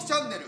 きチャンネル。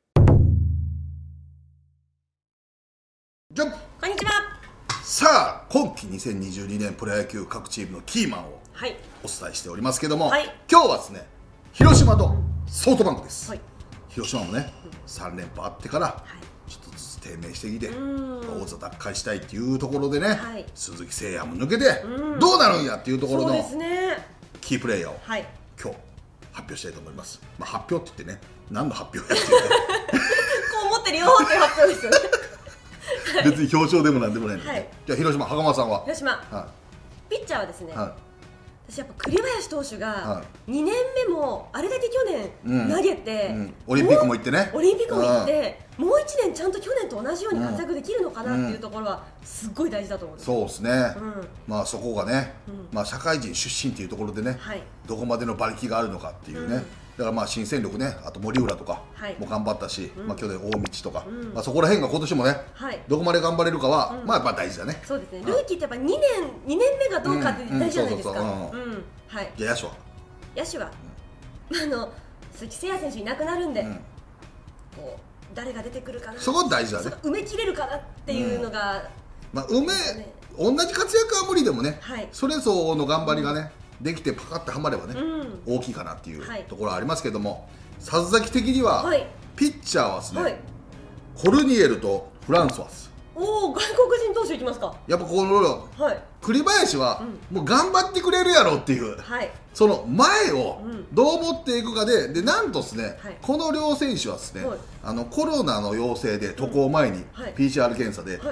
じゃん。 こんにちは。 さあ、今季2022年プロ野球各チームのキーマンをお伝えしておりますけども、今日はですね、広島とソフトバンクです。広島もね、3連覇あってからちょっとずつ低迷してきて王座奪回したいっていうところでね、鈴木誠也も抜けてどうなるんやっていうところのキープレーヤーを今日発表したいと思います。まあ発表って言ってね、何の発表やっていうねこう思ってるよっていう発表ですよね別に表彰でもなんでもないので、じゃあ広島、袴さんは。 広島、ピッチャーはですね、私やっぱ栗林投手が2年目もあれだけ去年投げて、 オリンピックも行ってね、 オリンピックも行ってもう1年ちゃんと去年と同じように活躍できるのかなっていうところはすっごい大事だと思うんです。 そうですね、まあそこがね、まあ社会人出身っていうところでね、どこまでの馬力があるのかっていうね、だからまあ新戦力ね、あと森浦とかも頑張ったし、まあ去年大道とか、まあそこら辺が今年もね、どこまで頑張れるかはまあやっぱ大事だね。 そうですね。ルーキーってやっぱ2年目がどうかって大事じゃないですか。 じゃあ野手は？ 野手は鈴木誠也選手いなくなるんで、こう誰が出てくるかな。 そこ大事だね。 埋めきれるかなっていうのが、 まあ同じ活躍は無理でもね、それぞれの頑張りがね。できてパカッとはまればね、大きいかなっていうところはありますけども、里崎的にはピッチャーはですね、コルニエルとフランソワス。 おお、外国人投手いきますか。 やっぱこの栗林はもう頑張ってくれるやろっていう、その前をどう持っていくかで、なんとですね、この両選手はですね、コロナの陽性で渡航前に PCR 検査で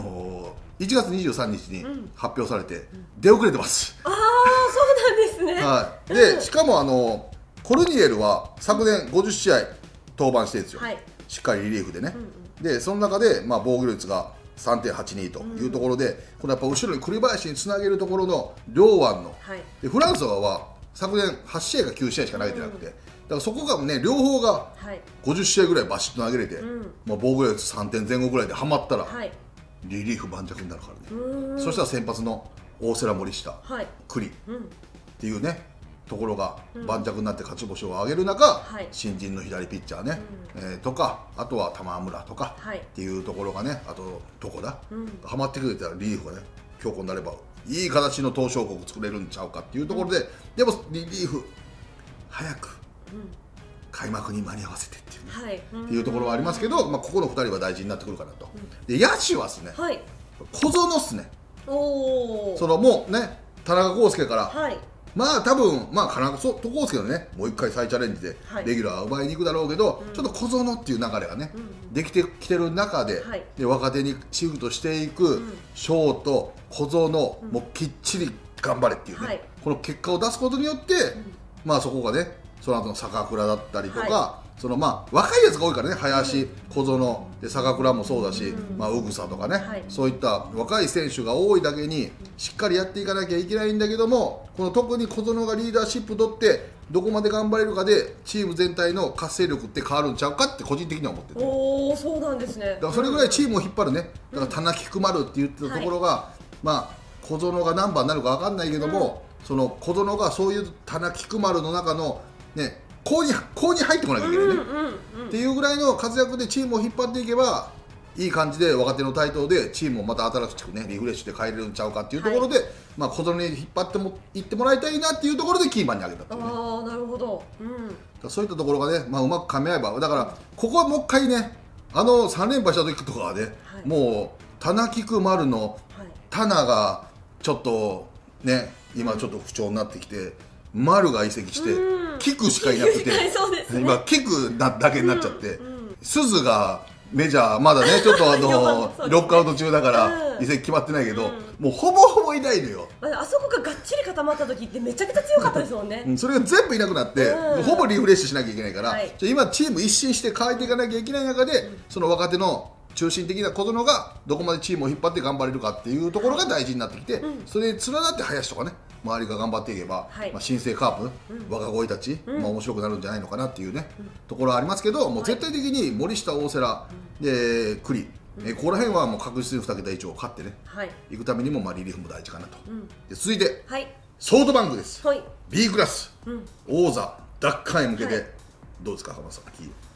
1月23日に発表されて出遅れてます。 ああ、そうなんですね。 でしかもコルニエルは昨年50試合登板してるんですよ、しっかりリリーフでね。でその中でまあ防御率が 3.82 というところで、これやっぱ後ろに栗林につなげるところの両腕の、でフランスは昨年8試合か9試合しか投げてなくて、だからそこがね、両方が50試合ぐらいバシッと投げれて、まあ防御率3点前後ぐらいではまったらリリーフ盤石になるからね。そしたら先発の大瀬良、森下、栗っていうねところが盤石になって勝ち星を挙げる中、新人の左ピッチャーねとか、あとは玉村とかっていうところがね、あと床田はまってくれたらリリーフがね強固になればいい形の投手王国作れるんちゃうかっていうところで、でもリリーフ早く開幕に間に合わせてっていうところはありますけど、まあここの2人は大事になってくるかなと。で野手はですね、小園っすね。そのもうね、田中康介からまあ多分まあ金子と康介のね、もう一回再チャレンジでレギュラーを奪いに行くだろうけど、ちょっと小園っていう流れがねできてきてる中で、若手にシフトしていくショート小園もうきっちり頑張れっていうね、この結果を出すことによって、まあそこがね、その後の坂倉だったりとか、そのまあ若いやつが多いからね、林、小園で坂倉もそうだし、まあ宇草とかね、そういった若い選手が多いだけにしっかりやっていかなきゃいけないんだけども、この特に小園がリーダーシップ取ってどこまで頑張れるかでチーム全体の活性力って変わるんちゃうかって個人的には思ってて、 おお、そうなんですね。 だからそれぐらいチームを引っ張るね、だから田中丸って言ってたところが、まあ小園が何番になるか分かんないけども、その小園がそういう田中丸の中のね、こうに入ってこなきゃいけないねっていうぐらいの活躍でチームを引っ張っていけば、いい感じで若手の台頭でチームをまた新しくねリフレッシュで変えれるんちゃうかっていうところで、まあ小園に引っ張ってもいってもらいたいなっていうところでキーマンに挙げたっていうね。 ああ、なるほど。 そういったところがね、まあうまく噛み合えば、だからここはもう一回ね、3連敗した時とかはね、もう田中丸の田名がちょっとね、今ちょっと不調になってきて、丸が移籍して菊しかいなくて、今菊だけになっちゃって、鈴がメジャーまだねちょっとロックアウト中だから移籍決まってないけど、もうほぼほぼいないのよ。 あそこががっちり固まった時ってめちゃくちゃ強かったですもんね。 それが全部いなくなってほぼリフレッシュしなきゃいけないから、今チーム一新して変えていかなきゃいけない中で、その若手の中心的な小園がどこまでチームを引っ張って頑張れるかっていうところが大事になってきて、それに連なって林とかね、周りが頑張っていけば、まあ新生カープ、若鯉たち、まあ面白くなるんじゃないのかなっていうね、ところはありますけど、もう絶対的に森下、大瀬良で栗、ここら辺はもう確実に2桁以上勝ってね、いくためにもまあリリーフも大事かなと。で続いて、ソフトバンクです。B クラス、王座奪還へ向けてどうですか、浜田さん。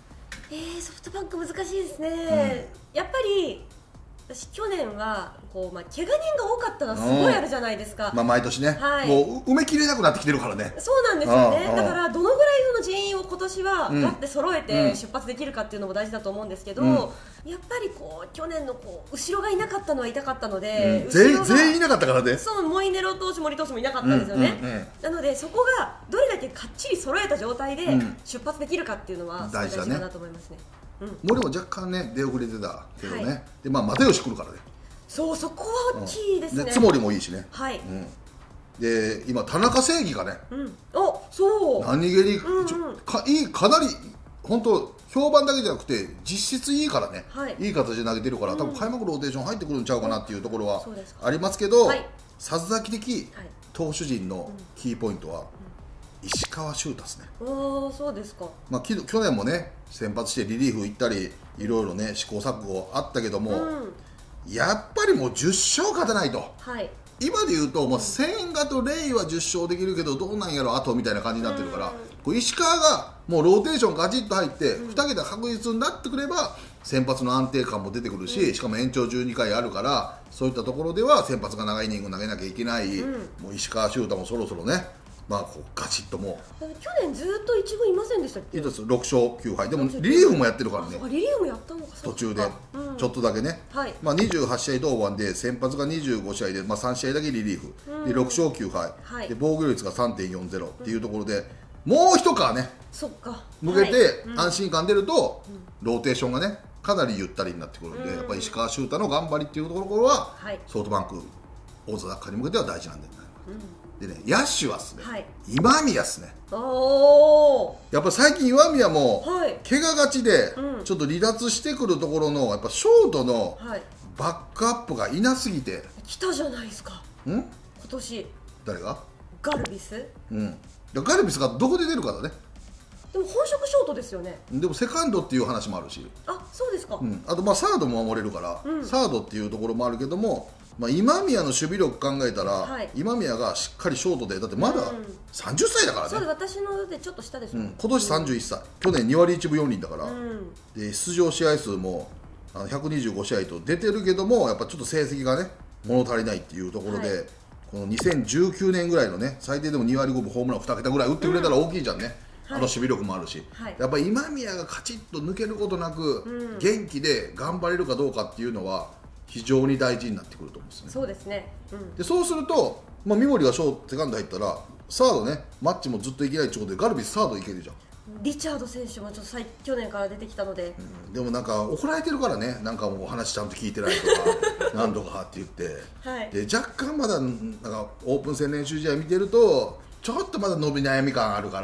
ソフトバンク難しいですね、やっぱり私去年はこう、怪我人が多かったのはすごいあるじゃないですか、 毎年ね、もう埋めきれなくなってきてるからね。 そうなんですよね。だからどのぐらいの人員を今年はガッて揃えて出発できるかっていうのも大事だと思うんですけど、やっぱりこう去年のこう後ろがいなかったのは痛かったので、 全員いなかったからね。 そう、モイネロ投手、森投手もいなかったんですよね。なのでそこがどれだけかっちり揃えた状態で出発できるかっていうのは大事だなと思いますね。 森も若干ね出遅れてたけどね、で又吉来るからね。 そう、そこは大きいですね。 津森もいいしね。 はい。 で今田中正義がね、 そう。 何気にかなり本当評判だけじゃなくて実質いいからね、いい形で投げてるから、多分開幕ローテーション入ってくるんちゃうかなっていうところはありますけど、さず先的投手陣のキーポイントは石川柊太ですね。 そうですか。 去年もね先発してリリーフ行ったりいろいろね試行錯誤あったけども、やっぱりもう10勝勝てないと、今でいうともう千賀とレイは10勝できるけどどうなんやろあとみたいな感じになってるから、石川がもうローテーションガチッと入って2桁確実になってくれば先発の安定感も出てくるし、しかも延長12回あるからそういったところでは先発が長いイニング投げなきゃいけない、もう石川柊太もそろそろねこうガチッともう去年ずっと一軍いませんでしたっけ。 6勝9敗でもリリーフもやってるからね。 リリーフもやったのか。 途中でちょっとだけね、28試合登板で先発が25試合で、3試合だけリリーフで6勝9敗で防御率が 3.40 っていうところで、もう一皮ね向けて安心感出るとローテーションがねかなりゆったりになってくるんで、やっぱり石川柊太の頑張りっていうところはソフトバンク王座奪還に向けては大事なんで、でね、野手はですね、今宮ですね。やっぱ最近今宮も怪我がちでちょっと離脱してくるところのやっぱショートのバックアップがいなすぎて。 来たじゃないですか今年。 誰が？ ガルビス。 ガルビスがどこで出るかだね。 でも本職ショートですよね。 でもセカンドっていう話もあるし、 そうですか。 あとサードも守れるから、サードっていうところもあるけども、今宮の守備力考えたら、今宮がしっかりショートで、だってまだ30歳だからね。 そうです、私のでちょっと下ですもん。 今年31歳、去年2割1分4厘だから、で出場試合数も125試合と出てるけども、やっぱちょっと成績がね物足りないっていうところで、この2019年ぐらいのね最低でも2割5分ホームラン2桁ぐらい打ってくれたら大きいじゃんね。守備力もあるし、やっぱり今宮がカチッと抜けることなく、元気で頑張れるかどうかっていうのは非常に大事になってくると思うんですね。 そうですね。 でそうすると、三森がセカンド入ったらサードね、マッチもずっといけないってことでガルビスサードいけるじゃん。 リチャード選手もちょっと去年から出てきたので、 でもなんか怒られてるからね、なんかもう話ちゃんと聞いてないとか何とかって言って、で若干まだなんかオープン戦練習試合見てるとちょっとまだ伸び悩み感あるから、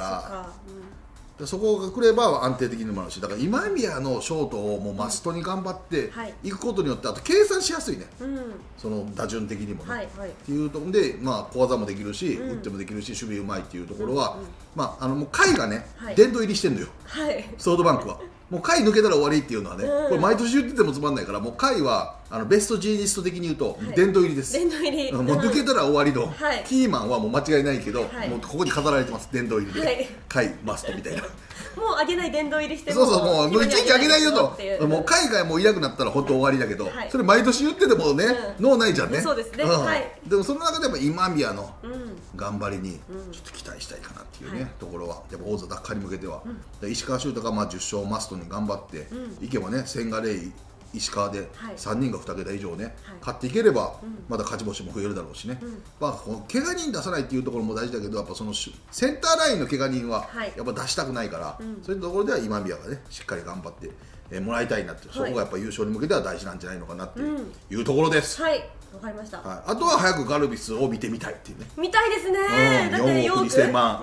そこが来れば安定的にもあるし、だから今宮のショートをもうマストに頑張っていくことによって、あと計算しやすいね、その打順的にもね、っていうところで小技もできるし、打ってもできるし、守備うまいっていうところは、もう下位がね殿堂入りしてんのよ、ソフトバンクは。もう下位抜けたら終わりっていうのはね、これ毎年言っててもつまんないから、もう下位はベストジーニスト的に言うと殿堂入りです。 殿堂入り。 もう抜けたら終わりのキーマンはもう間違いないけど、もうここに飾られてます、殿堂入りで、下位マストみたいな。 もう上げない殿堂入りしても、そうそう、もう一時期上げないよと、もう海外もういなくなったら本当終わりだけど、それ毎年言っててもね、脳ないじゃんね。 そうですね。 でもその中でやっぱ今宮の頑張りにちょっと期待したいかなっていうねところは、やっぱ王座奪還に向けては、石川柊太が10勝マストに頑張っていけばね、千賀レイ石川で3人が2桁以上ね勝っていければ、まだ勝ち星も増えるだろうしね、この怪我人出さないっていうところも大事だけど、やっぱそのセンターラインの怪我人はやっぱ出したくないから、そういうところでは今宮がねしっかり頑張ってもらいたいなって、そこがやっぱ優勝に向けては大事なんじゃないのかなっていうところです。 はい、わかりました。 あとは早くガルビスを見てみたいっていうね。 見たいですね。だって 4億2000万。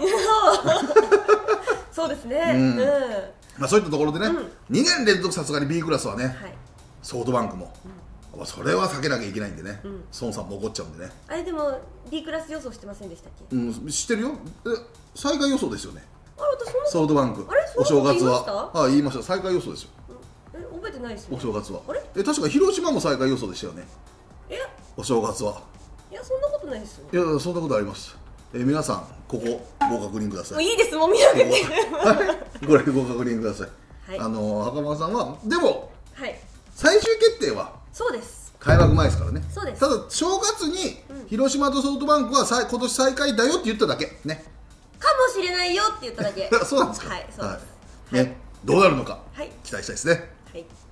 そうですね。 そういったところでね、2年連続さすがに B クラスはね、ソフトバンクもそれは避けなきゃいけないんでね、孫さんも怒っちゃうんでね。 あれでも D クラス予想してませんでしたっけ？ 知ってるよ。最下位予想ですよね。 ソフトバンクお正月は言いました。最下位予想ですよ。 覚えてないですよ。 お正月は確か広島も最下位予想でしたよね。お正月は。 いや、そんなことないですよ。 いや、そんなことあります。皆さんここご確認ください。 いいです、もう見なくて。 これご確認ください。 袴田さんはでも、 はい、 最終決定はそうです、 開幕前ですからね。 そうです。 ただ正月に広島とソフトバンクは今年再開だよって言っただけね。 かもしれないよって言っただけそうなんですか。 はい、そうです。 ね、どうなるのかはい、 期待したいですね。 はい。